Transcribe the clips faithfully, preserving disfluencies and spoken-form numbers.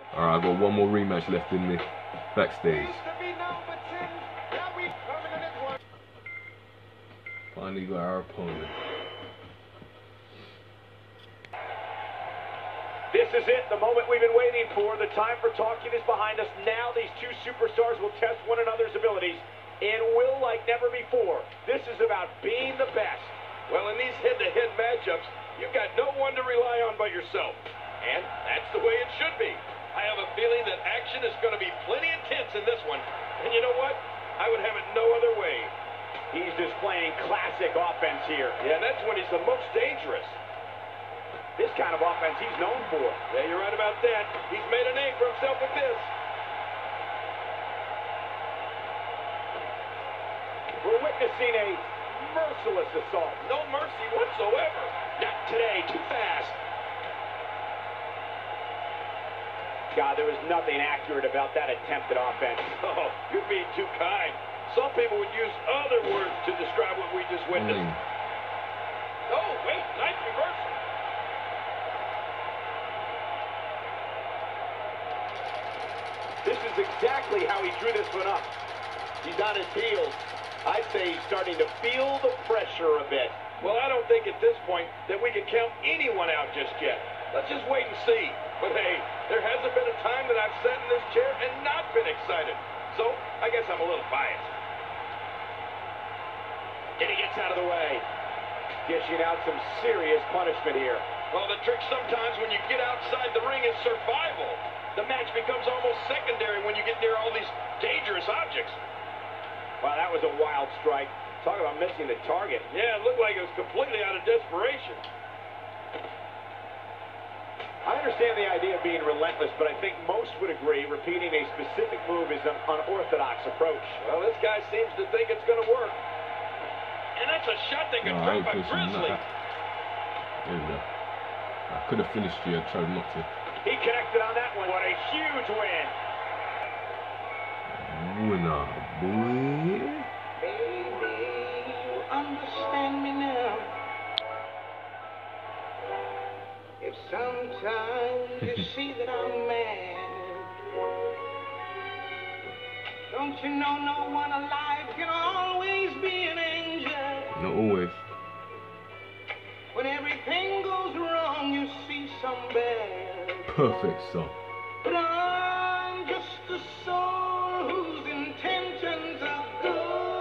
Alright, I got one more rematch left in the backstage. Finally got our opponent. This is it, the moment we've been waiting for. The time for talking is behind us. Now these two superstars will test one another's abilities and will like never before. This is about being the best. Well, in these head-to-head matchups, you've got no one to rely on but yourself. And that's the way it should be. I have a feeling that action is going to be plenty intense in this one. And you know what? I would have it no other way. He's displaying classic offense here. Yeah, and that's when he's the most dangerous. This kind of offense he's known for. Yeah, you're right about that. He's made a name for himself with this. We're witnessing a merciless assault. No mercy whatsoever. Not today, too fast. God, there was nothing accurate about that attempted offense. Oh, you're being too kind. Some people would use other words to describe what we just witnessed. Mm. Oh, wait, nice reversal. This is exactly how he drew this one up. He's on his heels. I'd say he's starting to feel the pressure a bit. Well, I don't think at this point that we can count anyone out just yet. Let's just wait and see. But hey, there hasn't been a time that I've sat in this chair and not been excited. So, I guess I'm a little biased. And he gets out of the way. Dishing out some serious punishment here. Well, the trick sometimes when you get outside the ring is survival. The match becomes almost secondary when you get near all these dangerous objects. Wow, that was a wild strike. Talk about missing the target. Yeah, it looked like it was completely out of desperation. I understand the idea of being relentless, but I think most would agree repeating a specific move is an unorthodox approach. Well, this guy seems to think it's going to work. And that's a shot that could No, I drop ain't a pushing Grizzly. that. There we go. I could have finished here, I tried not to. He connected on that one. What a huge win. Winner, boy. Baby, you understand me now. If sometimes you see that I'm mad, don't you know no one alive can always be an angel? Not always. When everything goes wrong, you see some bad. Perfect song. But I'm just a soul whose intentions are good.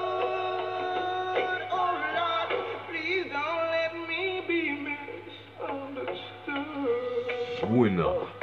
Oh Lord, please don't let me be misunderstood. Winner.